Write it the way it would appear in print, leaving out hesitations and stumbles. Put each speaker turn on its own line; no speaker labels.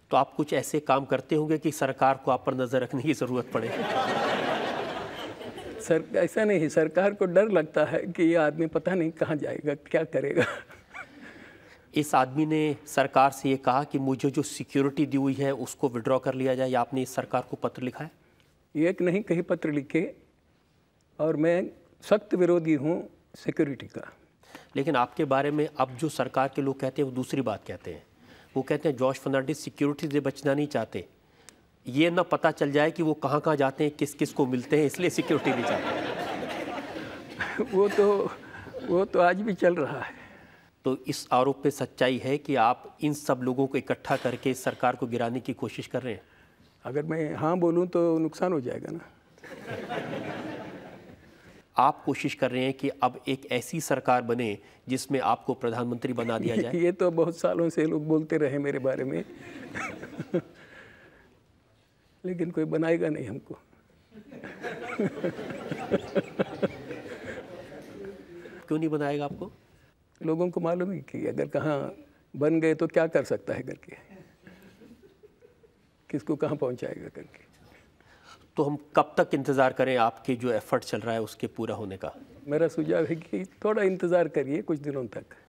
तो आप कुछ ऐसे काम करते होंगे कि सरकार को आप पर नज़र रखने की ज़रूरत पड़े।
सर ऐसा नहीं, सरकार को डर लगता है कि ये आदमी पता नहीं कहाँ जाएगा, क्या करेगा।
इस आदमी ने सरकार से ये कहा कि मुझे जो सिक्योरिटी दी हुई है उसको विड्रॉ कर लिया जाए, या आपने इस सरकार को पत्र लिखा है?
एक नहीं कहीं पत्र लिखे, और मैं सख्त विरोधी हूँ सिक्योरिटी का।
लेकिन आपके बारे में अब जो सरकार के लोग कहते हैं वो दूसरी बात कहते हैं। वो कहते हैं जॉर्ज फर्नांडिस सिक्योरिटी से बचना नहीं चाहते, ये ना पता चल जाए कि वो कहाँ कहाँ जाते हैं, किस किस को मिलते हैं, इसलिए सिक्योरिटी नहीं चाहते।
वो तो आज भी चल रहा है।
तो इस आरोप पे सच्चाई है कि आप इन सब लोगों को इकट्ठा करके सरकार को गिराने की कोशिश कर रहे हैं?
अगर मैं हाँ बोलूँ तो नुकसान हो जाएगा ना।
आप कोशिश कर रहे हैं कि अब एक ऐसी सरकार बने जिसमें आपको प्रधानमंत्री बना दिया जाए?
ये तो बहुत सालों से लोग बोलते रहे मेरे बारे में। लेकिन कोई बनाएगा नहीं हमको।
क्यों नहीं बनाएगा आपको?
लोगों को मालूम है कि अगर कहाँ बन गए तो क्या कर सकता है करके, किसको कहाँ पहुँचाएगा करके।
तो हम कब तक इंतज़ार करें आपके जो एफर्ट चल रहा है उसके पूरा होने का?
मेरा सुझाव है कि थोड़ा इंतज़ार करिए कुछ दिनों तक।